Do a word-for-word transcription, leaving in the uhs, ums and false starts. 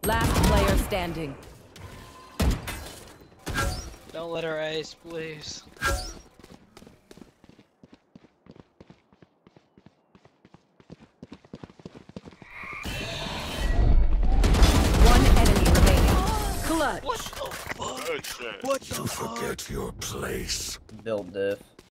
Last player standing. Don't let her ace, please. One enemy remaining. Clutch. What the fuck? Good shit. What the You fuck? forget your place. Build diff.